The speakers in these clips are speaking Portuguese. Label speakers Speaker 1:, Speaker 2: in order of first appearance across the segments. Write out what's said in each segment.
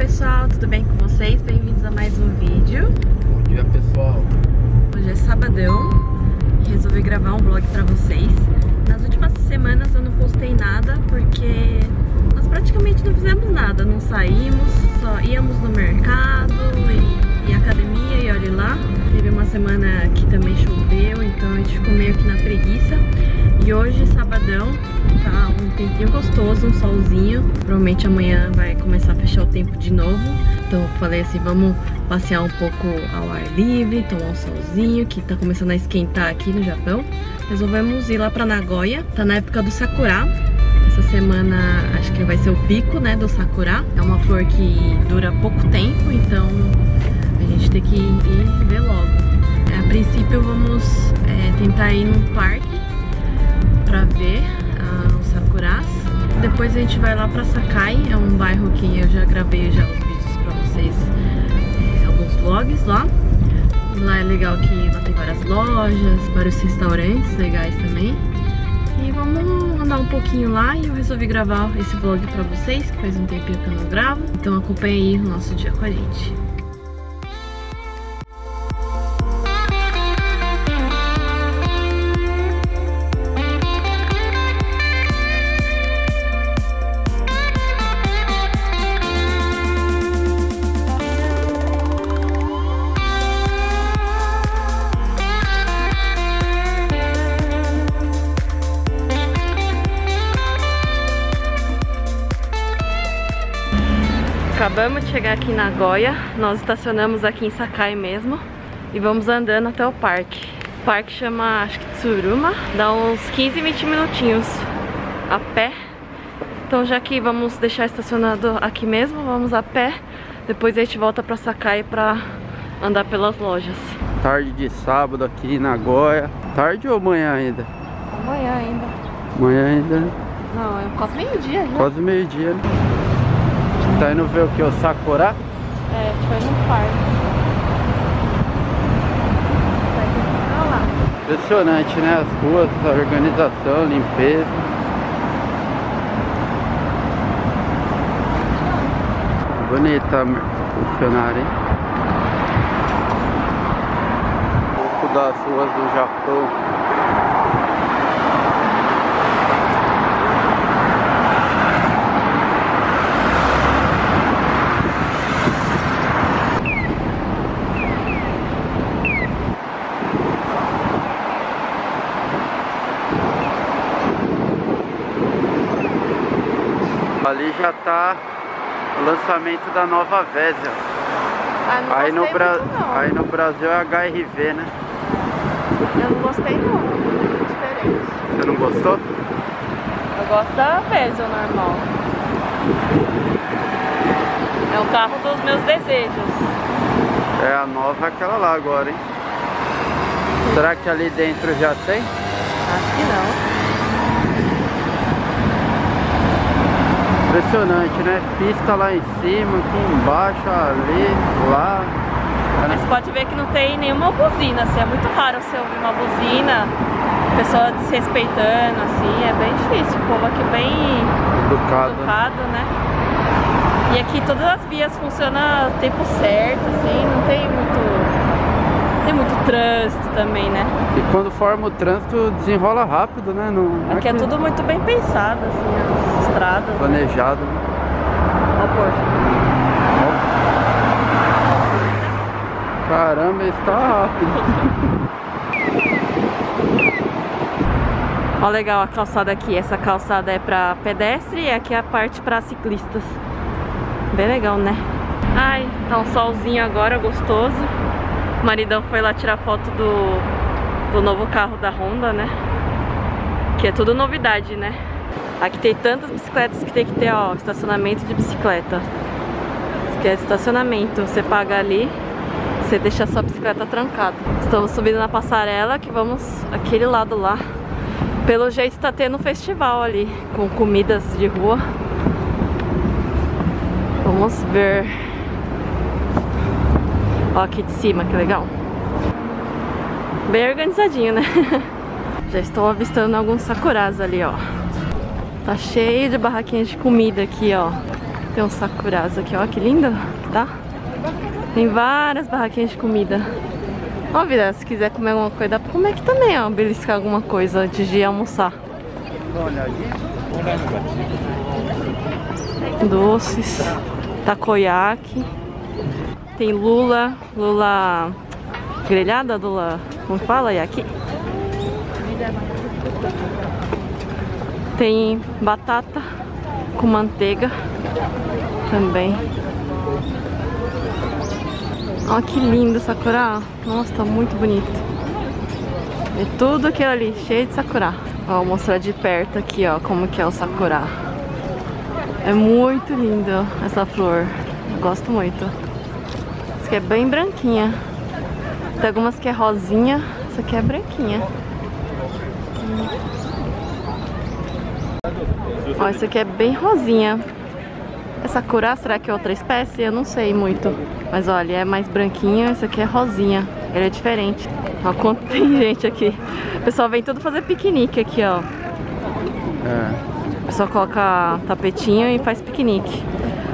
Speaker 1: pessoal, tudo bem com vocês? Bem-vindos a mais um vídeo.
Speaker 2: Bom dia, pessoal.
Speaker 1: Hoje é sabadão e resolvi gravar um vlog pra vocês. Nas últimas semanas eu não postei nada porque nós praticamente não fizemos nada. Não saímos, só íamos no mercado e academia e olha lá. Teve uma semana que também choveu, então a gente ficou meio que na preguiça. E hoje, sabadão, tá um tempinho gostoso, um solzinho. Provavelmente amanhã vai começar a fechar o tempo de novo. Então eu falei assim, vamos passear um pouco ao ar livre, tomar um solzinho, que tá começando a esquentar aqui no Japão. Resolvemos ir lá pra Nagoya, tá na época do Sakura. Essa semana acho que vai ser o pico, né, do Sakura. É uma flor que dura pouco tempo, então a gente tem que ir ver logo. A princípio vamos tentar ir num parque pra ver os sakuras. Depois a gente vai lá pra Sakai, é um bairro que eu já gravei os vídeos pra vocês, alguns vlogs lá. Lá é legal que lá tem várias lojas, vários restaurantes legais também. E vamos andar um pouquinho lá e eu resolvi gravar esse vlog pra vocês, que faz um tempinho que eu não gravo. Então acompanhe aí o nosso dia com a gente. Acabamos de chegar aqui em Nagoya, nós estacionamos aqui em Sakai mesmo e vamos andando até o parque. O parque chama, acho que Tsuruma, dá uns 15, 20 minutinhos a pé. Então já que vamos deixar estacionado aqui mesmo, vamos a pé. Depois a gente volta pra Sakai pra andar pelas lojas.
Speaker 2: Tarde de sábado aqui em Nagoya. Tarde ou manhã ainda?
Speaker 1: Amanhã ainda.
Speaker 2: Manhã ainda?
Speaker 1: Não, é quase meio-dia já.
Speaker 2: Quase meio-dia, né? Tá indo ver o que? O Sakura?
Speaker 1: É, a gente vai no parque. Olha lá.
Speaker 2: Impressionante, né? As ruas, a organização, limpeza. Bonita a funcionária, hein? Um pouco das ruas do Japão. Ali já tá o lançamento da nova Vezel. Aí no Brasil é HRV, né?
Speaker 1: Eu não gostei não, é diferente.
Speaker 2: Você não gostou?
Speaker 1: Eu gosto da Vezel normal. É o carro dos meus desejos.
Speaker 2: É, a nova é aquela lá agora, hein? Será que ali dentro já tem?
Speaker 1: Acho que não.
Speaker 2: Impressionante, né? Pista lá em cima, aqui embaixo, ali, lá.
Speaker 1: Mas você pode ver que não tem nenhuma buzina, assim, é muito raro você ouvir uma buzina, pessoa desrespeitando, assim, é bem difícil. O povo aqui bem educado, né? E aqui todas as vias funcionam no tempo certo, assim, não tem muito trânsito também, né?
Speaker 2: E quando forma o trânsito, desenrola rápido, né? Não,
Speaker 1: aqui é tudo muito bem pensado, assim, as estradas.
Speaker 2: Planejado.
Speaker 1: Né? Olha o porto.
Speaker 2: Caramba, está rápido.
Speaker 1: Olha legal a calçada aqui. Essa calçada é para pedestre e aqui é a parte para ciclistas. Bem legal, né? Ai, tá um solzinho agora, gostoso. O maridão foi lá tirar foto do novo carro da Honda, né? Que é tudo novidade, né? Aqui tem tantas bicicletas que tem que ter, ó, estacionamento de bicicleta. Isso aqui é estacionamento, você paga ali, você deixa a sua bicicleta trancada. Estamos subindo na passarela, que vamos aquele lado lá. Pelo jeito tá tendo um festival ali, com comidas de rua. Vamos ver. Ó, aqui de cima, que legal. Bem organizadinho, né? Já estou avistando alguns sakuras ali, ó. Tá cheio de barraquinhas de comida aqui, ó. Tem uns sakuras aqui, ó, que lindo, tá? Tem várias barraquinhas de comida. Ó, vida, se quiser comer alguma coisa, dá pra comer aqui também, ó. Beliscar alguma coisa antes de almoçar. Doces, takoyaki. Tem lula grelhada, lula, como fala, yaki. Tem batata com manteiga também. Olha que lindo sakura. Nossa, tá muito bonito. E tudo aquilo ali, cheio de sakura. Ó, vou mostrar de perto aqui, ó, como que é o sakura. É muito lindo essa flor. Eu gosto muito. Essa aqui é bem branquinha. Tem algumas que é rosinha. Essa aqui é branquinha. Ó, essa aqui é bem rosinha. Essa sakura, será que é outra espécie? Eu não sei muito. Mas olha, é mais branquinha. Essa aqui é rosinha. Ele é diferente. Ó, quanto tem gente aqui. O pessoal vem tudo fazer piquenique aqui, ó. O pessoal coloca tapetinho e faz piquenique.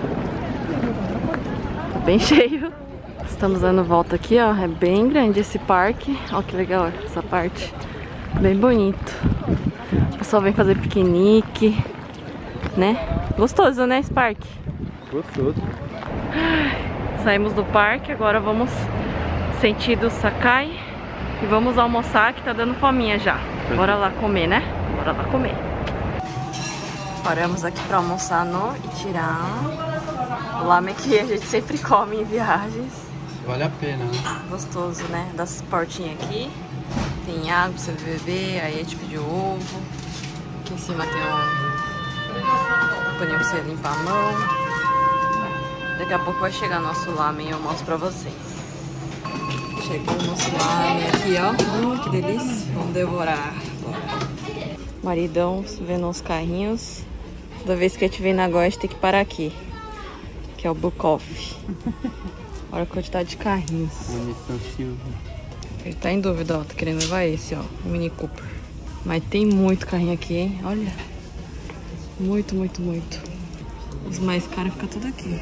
Speaker 1: Tá bem cheio. Estamos dando volta aqui, ó. É bem grande esse parque. Ó que legal essa parte. Bem bonito. O pessoal vem fazer piquenique, né? Gostoso, né, esse parque?
Speaker 2: Gostoso.
Speaker 1: Saímos do parque, agora vamos sentido Sakai e vamos almoçar, que tá dando fominha já. Bora lá comer, né? Bora lá comer. Paramos aqui pra almoçar no Ichiran. O lamen que a gente sempre come em viagens.
Speaker 2: Vale a pena, né?
Speaker 1: Gostoso, né? Das portinhas aqui. Tem água pra você beber, aí a gente pediu ovo. Aqui em cima tem um paninho pra você limpar a mão. Daqui a pouco vai chegar nosso lamen e eu mostro pra vocês. Chegou o nosso lamen aqui, ó. Que delícia. Vamos devorar. Maridão vendo os carrinhos. Toda vez que a gente vem na Goiás, tem que parar aqui. Que é o Bukov. Olha a quantidade de carrinhos. Ele tá em dúvida, ó. Tá querendo levar esse, ó. O Mini Cooper. Mas tem muito carrinho aqui, hein? Olha. Muito, muito, muito. Os mais caros ficam tudo aqui.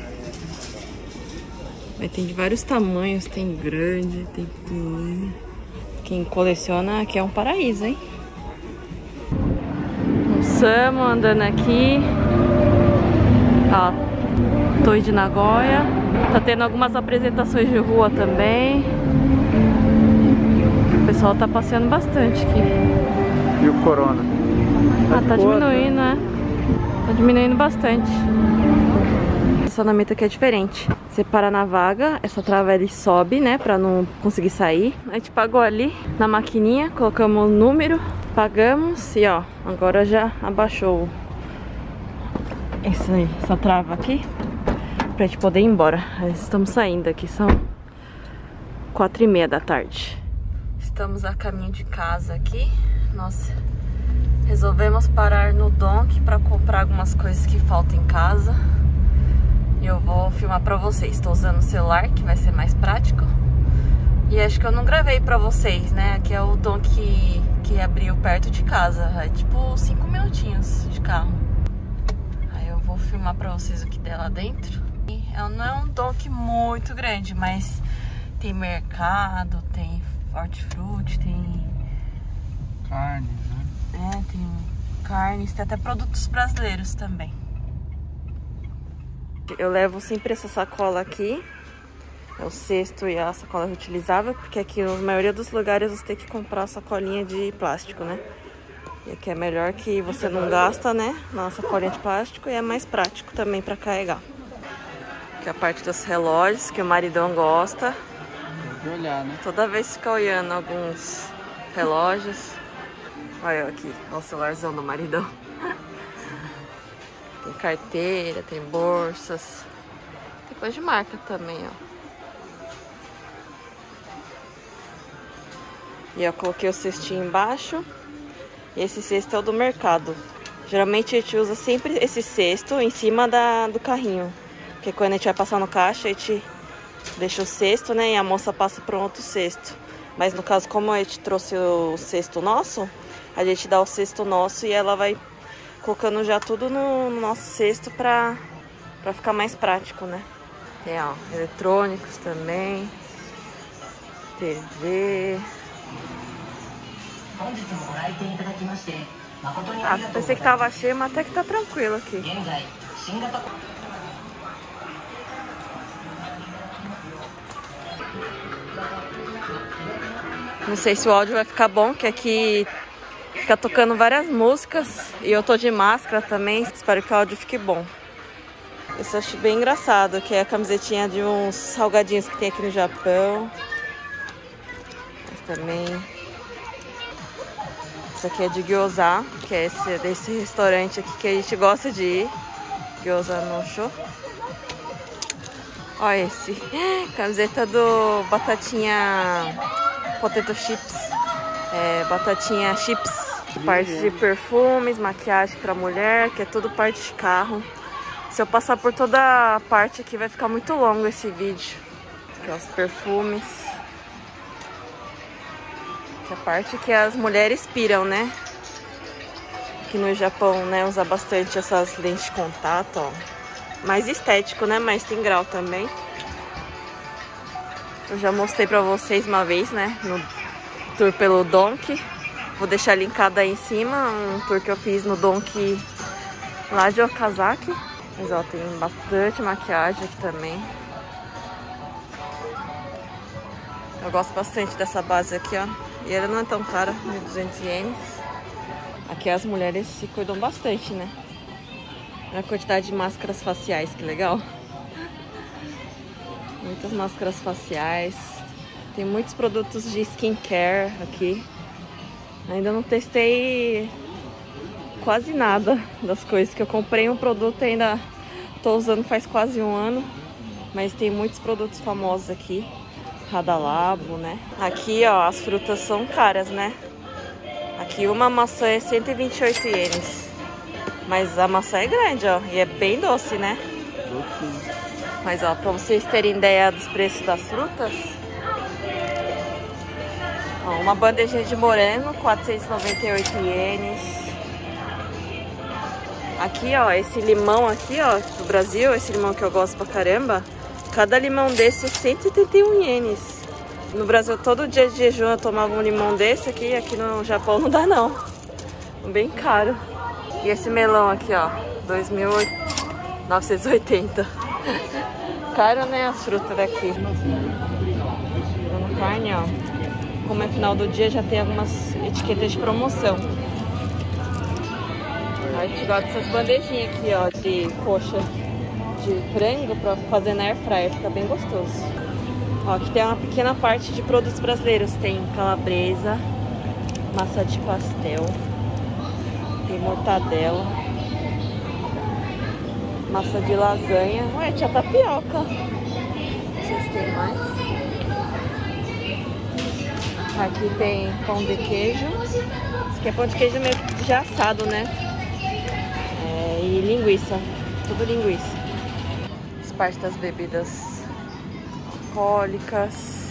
Speaker 1: Mas tem de vários tamanhos. Tem grande, tem pequenininho. Quem coleciona aqui é um paraíso, hein? O Samu andando aqui. Ó. Torre de Nagoya. Tá tendo algumas apresentações de rua também. O pessoal tá passeando bastante aqui.
Speaker 2: E o Corona?
Speaker 1: Tá diminuindo, né? Tá diminuindo bastante. O estacionamento aqui é diferente. Você para na vaga, essa trava ele sobe, né? Pra não conseguir sair. A gente pagou ali na maquininha, colocamos o número, pagamos e ó, agora já abaixou essa trava aqui pra gente poder ir embora. Estamos saindo aqui, são 4h30 da tarde. Estamos a caminho de casa aqui. Nossa, resolvemos parar no Donki pra comprar algumas coisas que faltam em casa. E eu vou filmar pra vocês. Estou usando o celular, que vai ser mais prático. E acho que eu não gravei pra vocês, né? Aqui é o Donki que abriu perto de casa. É tipo 5 minutinhos de carro. Aí eu vou filmar pra vocês o que tem lá dentro. Não é um Donki muito grande, mas tem mercado, tem hortifruti, tem
Speaker 2: carne, né?
Speaker 1: Tem carnes, tem até produtos brasileiros também. Eu levo sempre essa sacola aqui. É o cesto e a sacola reutilizável, porque aqui na maioria dos lugares você tem que comprar sacolinha de plástico, né? E aqui é melhor que você não gasta, né? Na sacolinha de plástico, e é mais prático também pra carregar. Aqui é a parte dos relógios, que o maridão gosta.
Speaker 2: Tem que olhar, né?
Speaker 1: Toda vez fica olhando alguns relógios. Olha eu aqui, olha o celularzão do maridão. Tem carteira, tem bolsas. Tem coisa de marca também, ó. E eu coloquei o cestinho embaixo. E esse cesto é o do mercado. Geralmente a gente usa sempre esse cesto em cima do carrinho. Porque quando a gente vai passar no caixa, a gente deixa o cesto, né? E a moça passa para um outro cesto. Mas no caso, como a gente trouxe o cesto nosso, a gente dá o cesto nosso e ela vai colocando já tudo no nosso cesto pra pra ficar mais prático, né? Tem, ó, eletrônicos também, TV. Ah, pensei que tava cheio, mas até que tá tranquilo aqui. Não sei se o áudio vai ficar bom, que aqui fica tocando várias músicas e eu tô de máscara também. Espero que o áudio fique bom. Esse eu acho bem engraçado, que é a camisetinha de uns salgadinhos que tem aqui no Japão. Mas também... Esse aqui é de gyoza, que é desse restaurante aqui que a gente gosta de ir. Gyoza no Show. Olha esse. Camiseta do Batatinha Potato Chips. Batatinha Chips. Parte de perfumes, maquiagem pra mulher, que é tudo parte de carro. Se eu passar por toda a parte aqui vai ficar muito longo esse vídeo. Aqui ó, os perfumes. Que é a parte que as mulheres piram, né? Aqui no Japão, né, usa bastante essas lentes de contato, ó. Mais estético, né? Mas tem grau também. Eu já mostrei pra vocês uma vez, né? No tour pelo Donki. Vou deixar linkado aí em cima. Um tour que eu fiz no Donki lá de Okazaki. Mas ó, tem bastante maquiagem aqui também. Eu gosto bastante dessa base aqui, ó. E ela não é tão cara, 1.200 ienes. Aqui as mulheres se cuidam bastante, né? Olha a quantidade de máscaras faciais, que legal. Muitas máscaras faciais. Tem muitos produtos de skincare aqui. Ainda não testei quase nada das coisas que eu comprei. Um produto ainda tô usando faz quase um ano. Mas tem muitos produtos famosos aqui. Radalabo, né? Aqui, ó, as frutas são caras, né? Aqui uma maçã é 128 ienes. Mas a maçã é grande, ó. E é bem doce, né? Doce. Mas, ó, pra vocês terem ideia dos preços das frutas. Ó, uma bandejinha de morango, 498 ienes. Aqui, ó, esse limão aqui, ó, do Brasil, esse limão que eu gosto pra caramba. Cada limão desse é 171 ienes. No Brasil, todo dia de jejum eu tomava um limão desse aqui. Aqui no Japão não dá, não. Bem caro. E esse melão aqui, ó, 2.980. Caro, né, as frutas daqui. Dando carne, ó. Como é final do dia, já tem algumas etiquetas de promoção. A gente gosta dessas bandejinhas aqui, ó, de coxa de frango pra fazer na air fryer, fica bem gostoso. Ó, aqui tem uma pequena parte de produtos brasileiros. Tem calabresa, massa de pastel, tem mortadela, massa de lasanha. Ué, tinha tapioca. Não sei se tem mais. Aqui tem pão de queijo. Isso aqui é pão de queijo meio já assado, né? E linguiça, tudo linguiça. Parte das bebidas alcoólicas.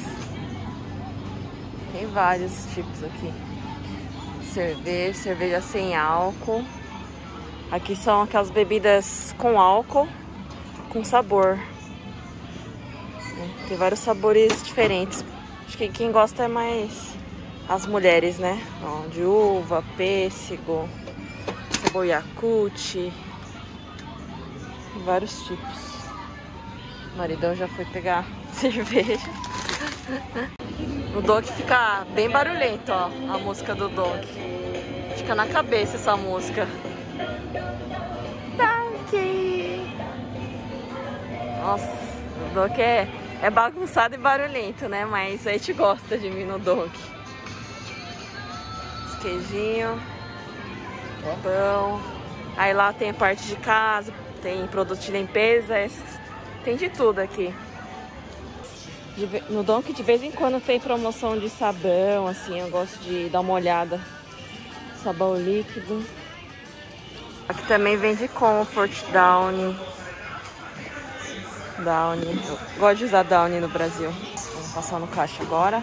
Speaker 1: Tem vários tipos aqui. Cerveja sem álcool. Aqui são aquelas bebidas com álcool, com sabor. Tem vários sabores diferentes. Acho que quem gosta é mais as mulheres, né? Ó, de uva, pêssego, sabor Yakult. Vários tipos. O maridão já foi pegar cerveja. O Donki fica bem barulhento, ó. A música do Donki. Fica na cabeça essa música. Donki! Nossa, o Donki é bagunçado e barulhento, né? Mas a gente gosta de mim no Donki. Os queijinhos. Pão. Aí lá tem a parte de casa. Tem produto de limpeza. Tem de tudo aqui. No Donki de vez em quando tem promoção de sabão, assim, eu gosto de dar uma olhada. Sabão líquido. Aqui também vende Comfort, Downy. Downy. Eu gosto de usar Downy no Brasil. Vamos passar no caixa agora.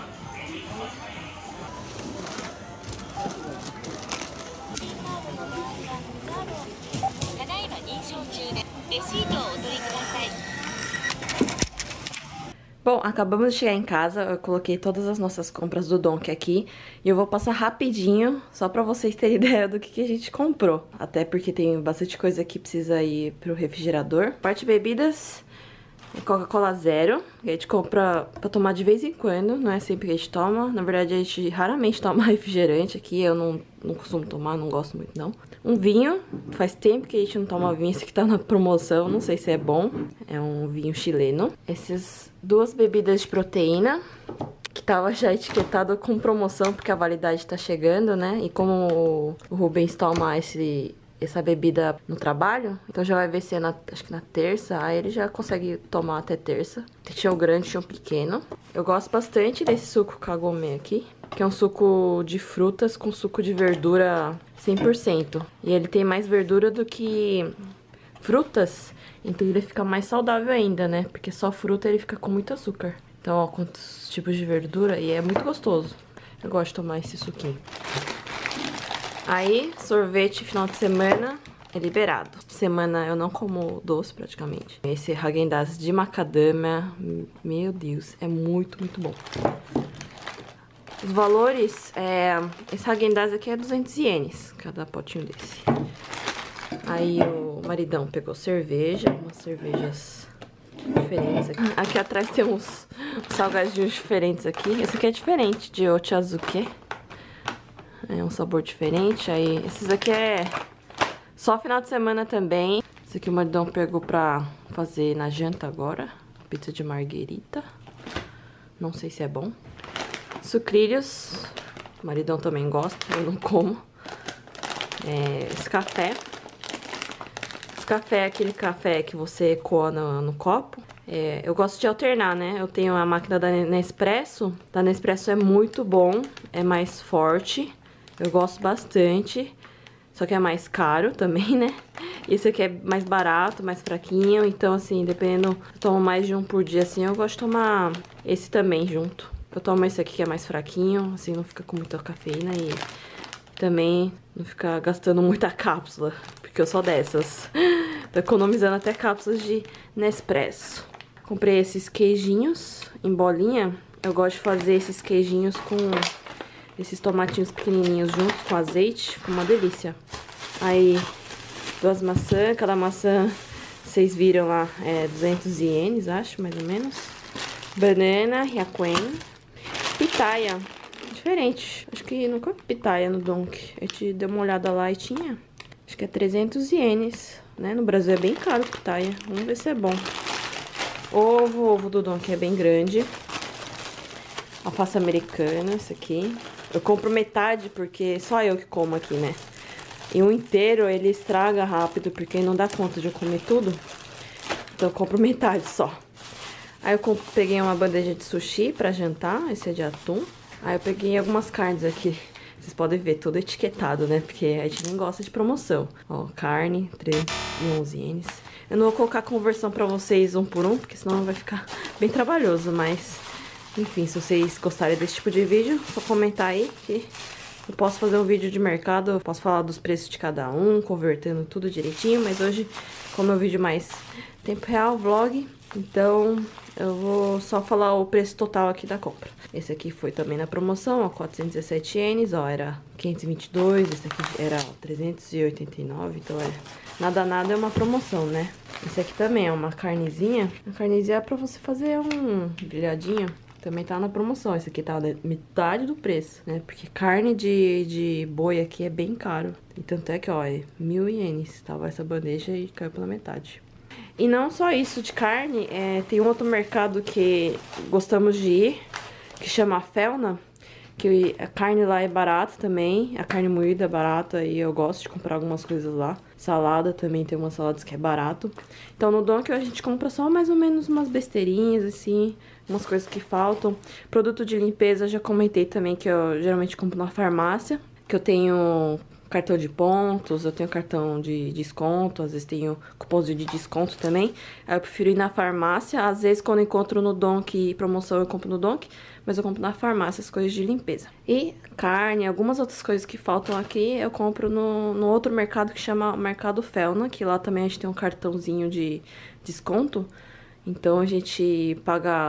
Speaker 1: Bom, acabamos de chegar em casa, eu coloquei todas as nossas compras do Donk aqui e eu vou passar rapidinho, só pra vocês terem ideia do que a gente comprou. Até porque tem bastante coisa que precisa ir pro refrigerador. Parte bebidas, Coca-Cola zero, que a gente compra pra tomar de vez em quando, não é sempre que a gente toma. Na verdade, a gente raramente toma refrigerante aqui, eu não costumo tomar, não gosto muito não. Um vinho, faz tempo que a gente não toma vinho, esse aqui tá na promoção, não sei se é bom. É um vinho chileno. Essas duas bebidas de proteína, que tava já etiquetado com promoção, porque a validade tá chegando, né? E como o Rubens toma essa bebida no trabalho, então já vai ver se é acho que na terça, aí ele já consegue tomar até terça. Tinha o grande, tinha o pequeno. Eu gosto bastante desse suco Kagome aqui, que é um suco de frutas com suco de verdura 100%. E ele tem mais verdura do que frutas, então ele fica mais saudável ainda, né? Porque só fruta ele fica com muito açúcar. Então, ó, quantos tipos de verdura, e é muito gostoso. Eu gosto de tomar esse suquinho. Aí, sorvete final de semana é liberado. Semana eu não como doce praticamente. Esse Häagen-Dazs de macadâmia, meu Deus, é muito, muito bom. Os valores, esse Häagen-Dazs aqui é 200 ienes, cada potinho desse. Aí o maridão pegou cerveja, umas cervejas diferentes aqui. Aqui atrás tem uns salgadinhos diferentes aqui. Esse aqui é diferente, de Ochazuke. É um sabor diferente. Aí, esses aqui é só final de semana também. Esse aqui o maridão pegou pra fazer na janta agora. Pizza de marguerita. Não sei se é bom. Sucrilhos. O maridão também gosta, eu não como. Esse café. Esse café é aquele café que você coa no copo. Eu gosto de alternar, né? Eu tenho a máquina da Nespresso. Da Nespresso é muito bom, é mais forte. Eu gosto bastante, só que é mais caro também, né? Esse aqui é mais barato, mais fraquinho, então assim, dependendo, eu tomo mais de um por dia, assim, eu gosto de tomar esse também junto. Eu tomo esse aqui que é mais fraquinho, assim, não fica com muita cafeína e também não fica gastando muita cápsula, porque eu sou dessas. Tô economizando até cápsulas de Nespresso. Comprei esses queijinhos em bolinha, eu gosto de fazer esses queijinhos com esses tomatinhos pequenininhos juntos com azeite, fica uma delícia. Aí, 2 maçãs, cada maçã, vocês viram lá, 200 ienes, acho, mais ou menos. Banana, Hyakuen. Pitaia, diferente, acho que nunca vi pitaia no Donk. A gente deu uma olhada lá e tinha, acho que é 300 ienes, né? No Brasil é bem caro pitaia, vamos ver se é bom. Ovo do Donk é bem grande. Alface americana, esse aqui. Eu compro metade porque só eu que como aqui, né? E um inteiro ele estraga rápido porque não dá conta de eu comer tudo. Então eu compro metade só. Aí eu peguei uma bandeja de sushi pra jantar, esse é de atum. Aí eu peguei algumas carnes aqui. Vocês podem ver, tudo etiquetado, né? Porque a gente não gosta de promoção. Ó, carne, 3,11 ienes. Eu não vou colocar conversão pra vocês um por um, porque senão vai ficar bem trabalhoso, mas... Enfim, se vocês gostarem desse tipo de vídeo, só comentar aí que eu posso fazer um vídeo de mercado, eu posso falar dos preços de cada um, convertendo tudo direitinho, mas hoje, como é um vídeo mais tempo real, vlog, então eu vou só falar o preço total aqui da compra. Esse aqui foi também na promoção, ó, 417 ienes, ó, era 522, esse aqui era 389, então nada é uma promoção, né? Esse aqui também é uma carnezinha, a carnezinha é pra você fazer um brilhadinho. Também tá na promoção, esse aqui tá na metade do preço, né? Porque carne de boi aqui é bem caro. E tanto é que, ó, é 1000 ienes. Tava essa bandeja e caiu pela metade. E não só isso de carne, tem um outro mercado que gostamos de ir, que chama Felna. Que a carne lá é barata também, a carne moída é barata e eu gosto de comprar algumas coisas lá. Salada também, tem umas saladas que é barato. Então no Donk a gente compra só mais ou menos umas besteirinhas assim, umas coisas que faltam. Produto de limpeza, já comentei também que eu geralmente compro na farmácia, que eu tenho cartão de pontos, eu tenho cartão de desconto, às vezes tenho cupomzinho de desconto também. Aí eu prefiro ir na farmácia, às vezes quando eu encontro no Donk promoção eu compro no Donk, mas eu compro na farmácia as coisas de limpeza. E carne, algumas outras coisas que faltam aqui, eu compro no outro mercado que chama Mercado Felna, que lá também a gente tem um cartãozinho de desconto. Então a gente paga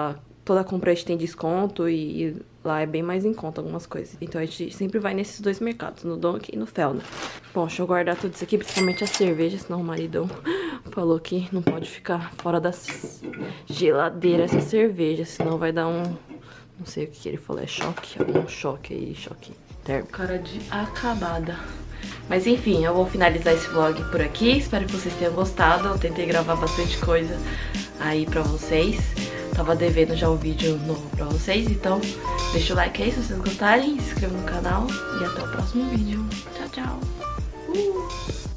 Speaker 1: toda compra a gente tem desconto e lá é bem mais em conta algumas coisas. Então a gente sempre vai nesses dois mercados, no Donk e no Felna. Bom, deixa eu guardar tudo isso aqui, principalmente a cerveja, senão o maridão falou que não pode ficar fora da geladeira essa cerveja, senão vai dar um... Não sei o que ele falou, é choque, algum choque aí, choque térmico. Cara de acabada. Mas enfim, eu vou finalizar esse vlog por aqui. Espero que vocês tenham gostado. Eu tentei gravar bastante coisa aí pra vocês. Tava devendo já um vídeo novo pra vocês. Então, deixa o like aí se vocês gostarem. Se inscreva no canal. E até o próximo vídeo. Tchau, tchau.